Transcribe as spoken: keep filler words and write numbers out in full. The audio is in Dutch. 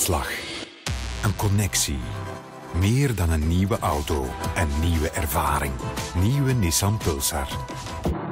hartslag. Een connectie. Meer dan een nieuwe auto. Een nieuwe ervaring. Nieuwe Nissan Pulsar.